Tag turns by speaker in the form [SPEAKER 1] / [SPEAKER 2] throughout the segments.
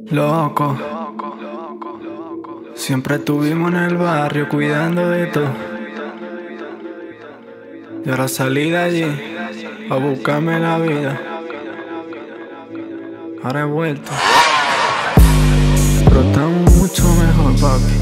[SPEAKER 1] Loco, siempre estuvimos en el barrio cuidando de todo. Y ahora salí de allí a buscarme la vida. Ahora he vuelto, pero estamos mucho mejor, papi.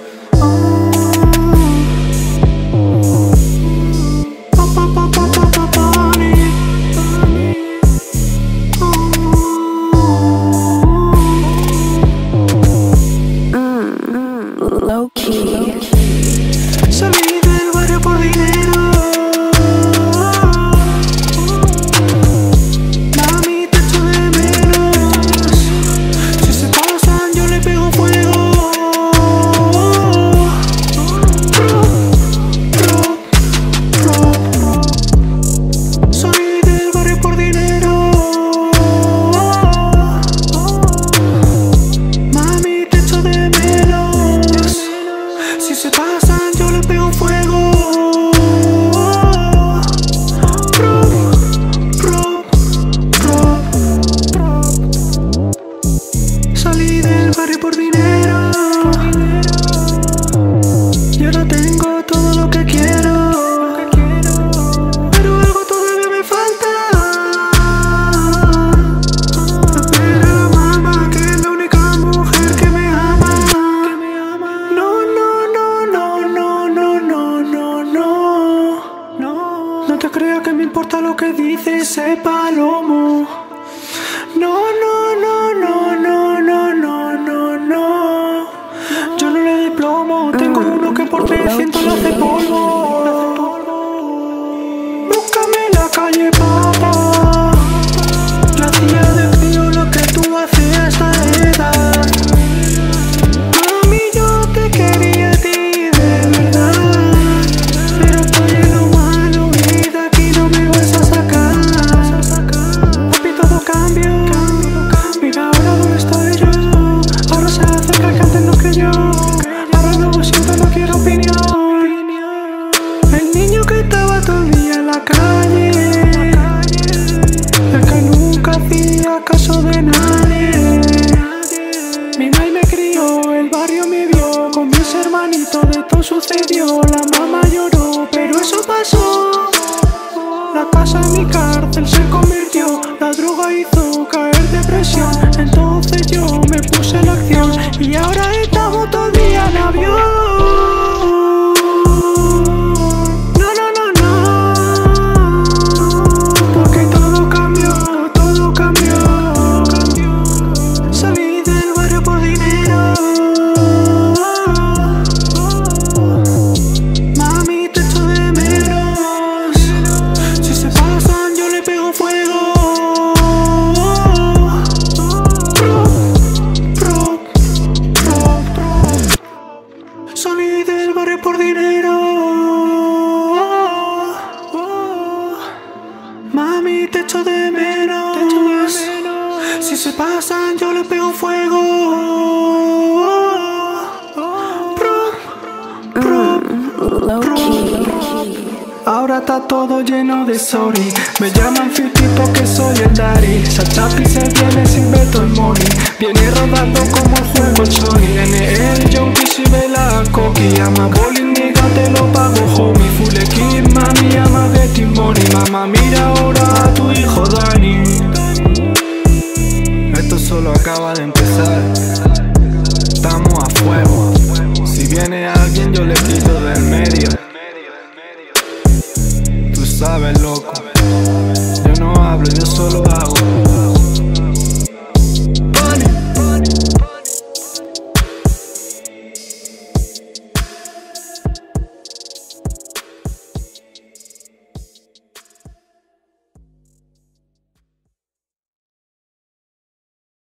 [SPEAKER 2] Low key.
[SPEAKER 1] Salí del barrio por dinero. Mami, te echo de menos. Si se pasan, yo le pego fuego. Salí del barrio por dinero. Mami, te echo de menos. Si se pasan, yo le pego fuego. Salí del barrio por dinero. Yo no tengo todo lo que quiero, pero algo todavía me falta. Ver a la mamá, que es la única mujer que me ama. No te creas que me importa lo que dice ese palomo. No. Yo no le doy plomo. Tengo uno que por 300 lo hace polvo. Búscame en la calle, papá. Yo hacía de frío lo que tú hacías a esa edad. Mami, yo te quería a ti de verdad, pero estoy en lo malo y de aquí no me vas a sacar. Papi, todo cambió. Mira ahora dónde estoy yo. Ahora se acerca el que antes no creyó. Ahora no lo siento, no quiero opinión. El niño que estaba todo el día en la calle, el que nunca hacía caso de nadie. Mi madre me crió, el barrio me vio, con mis hermanitos de todo sucedió. La mamá lloró, pero eso pasó. La casa en mi cárcel se convirtió, la droga hizo caer depresión. Entonces yo me puse en acción y ahora estamos todo el día en avión. Porque todo cambió. Salí del barrio por dinero. Mami, te echo de menos. Si se pasan, yo le pego fuego. Salí del barrio por dinero. Mami, te echo de menos. Si se pasan, yo le pego fuego.
[SPEAKER 2] Low key.
[SPEAKER 1] Ahora está todo lleno de sorry. Me llaman 50 porque soy el daddy. Sachapi se viene sin Beto el money. Viene rodando como el juego el Sony. Viene el Junkie si ve la coqui. Ama bowling, nigga, te lo pago, homie. Full equip, mami, ama getting money. Mamá, mira ahora a tu hijo Dani. Esto solo acaba de empezar. Estamos a fuego. Si viene alguien yo le quito del medio. Tú sabes, loco. Yo no hablo, yo solo hago.